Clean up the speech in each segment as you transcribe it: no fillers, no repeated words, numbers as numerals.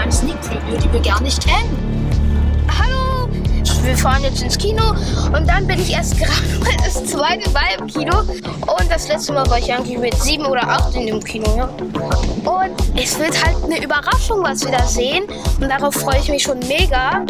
ein Sneak Preview, die wir gar nicht kennen. Hallo, wir fahren jetzt ins Kino und dann bin ich erst gerade mal das zweite Mal im Kino. Und das letzte Mal war ich eigentlich mit 7 oder 8 in dem Kino. Ja. Und es wird halt eine Überraschung, was wir da sehen. Und darauf freue ich mich schon mega.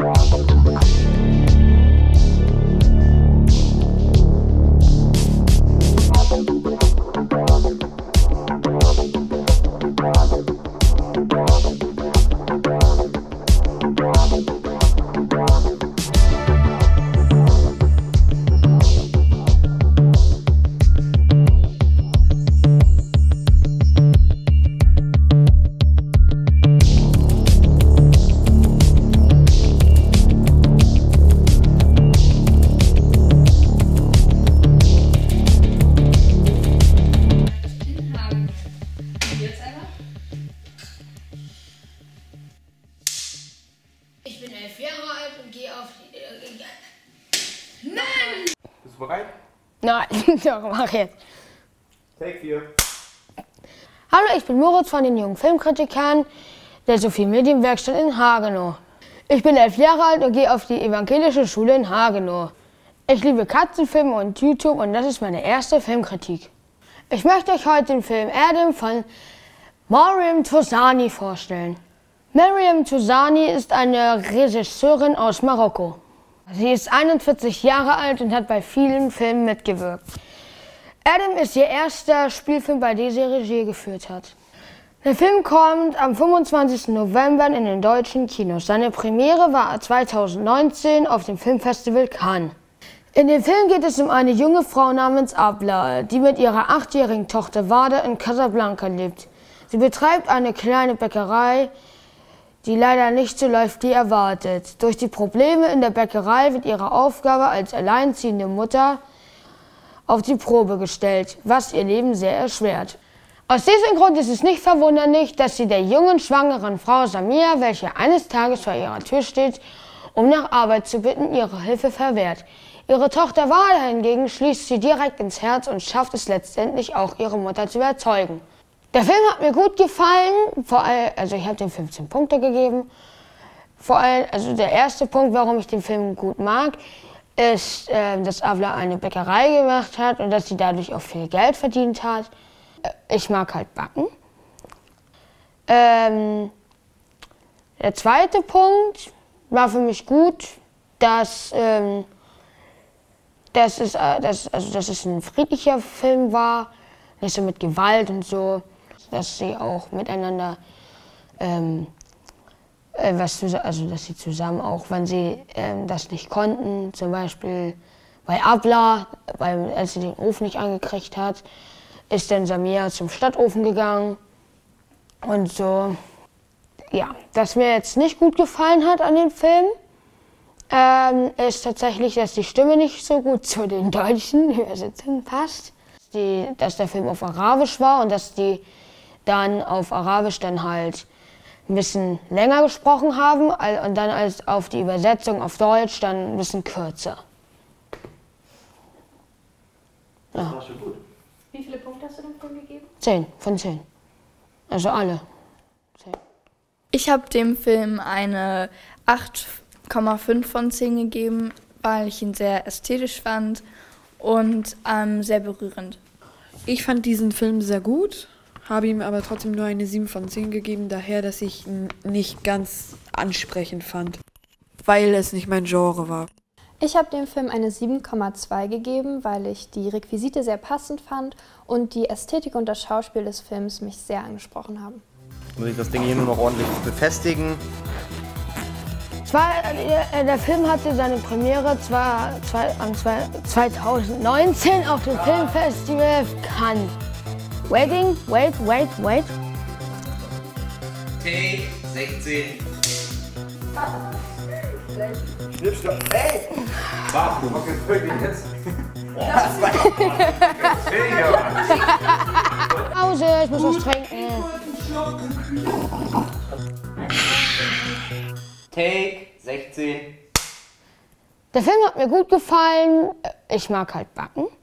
Ich bin 11 Jahre alt und gehe auf die... Nein! Bist du bereit? Nein, doch, mach jetzt. Take 4. Hallo, ich bin Moritz von den jungen Filmkritikern der Sophie Medienwerkstatt in Hagenow. Ich bin 11 Jahre alt und gehe auf die evangelische Schule in Hagenow. Ich liebe Katzenfilme und YouTube und das ist meine erste Filmkritik. Ich möchte euch heute den Film Adam von Mariam Touzani vorstellen. Mariam Touzani ist eine Regisseurin aus Marokko. Sie ist 41 Jahre alt und hat bei vielen Filmen mitgewirkt. Adam ist ihr erster Spielfilm, bei dem sie Regie geführt hat. Der Film kommt am 25. November in den deutschen Kinos. Seine Premiere war 2019 auf dem Filmfestival Cannes. In dem Film geht es um eine junge Frau namens Abla, die mit ihrer 8-jährigen Tochter Wada in Casablanca lebt. Sie betreibt eine kleine Bäckerei, die leider nicht so läuft wie erwartet. Durch die Probleme in der Bäckerei wird ihre Aufgabe als alleinziehende Mutter auf die Probe gestellt, was ihr Leben sehr erschwert. Aus diesem Grund ist es nicht verwunderlich, dass sie der jungen, schwangeren Frau Samia, welche eines Tages vor ihrer Tür steht, um nach Arbeit zu bitten, ihre Hilfe verwehrt. Ihre Tochter Wada hingegen schließt sie direkt ins Herz und schafft es letztendlich auch, ihre Mutter zu überzeugen. Der Film hat mir gut gefallen, vor allem, also ich habe dem 15 Punkte gegeben. Vor allem, also der erste Punkt, warum ich den Film gut mag, ist, dass Avla eine Bäckerei gemacht hat und dass sie dadurch auch viel Geld verdient hat. Ich mag halt Backen. Der zweite Punkt war für mich gut, dass es ein friedlicher Film war, nicht so mit Gewalt und so. Dass sie auch miteinander, dass sie zusammen auch, wenn sie das nicht konnten, zum Beispiel bei Abla, als sie den Ofen nicht angekriegt hat, ist dann Samia zum Stadtofen gegangen und so. Ja, was mir jetzt nicht gut gefallen hat an dem Film, ist tatsächlich, dass die Stimme nicht so gut zu den deutschen Übersetzungen passt. Dass der Film auf Arabisch war und dass die dann auf Arabisch dann halt ein bisschen länger gesprochen haben und dann als auf die Übersetzung auf Deutsch dann ein bisschen kürzer. Das war schon gut. Wie viele Punkte hast du dem Film gegeben? 10 von 10. Also alle. 10. Ich habe dem Film eine 8,5 von 10 gegeben, weil ich ihn sehr ästhetisch fand und sehr berührend. Ich fand diesen Film sehr gut, habe ihm aber trotzdem nur eine 7 von 10 gegeben, daher, dass ich ihn nicht ganz ansprechend fand, weil es nicht mein Genre war. Ich habe dem Film eine 7,2 gegeben, weil ich die Requisite sehr passend fand und die Ästhetik und das Schauspiel des Films mich sehr angesprochen haben. Muss ich das Ding hier nur noch ordentlich befestigen? Der Film hatte seine Premiere 2019 auf dem Filmfestival Cannes. Wait. Take 16. Schnippstopp. Ey! Warte, du machst jetzt wirklich jetzt. Das war Pause, ich muss was trinken. Take 16. Der Film hat mir gut gefallen. Ich mag halt Backen.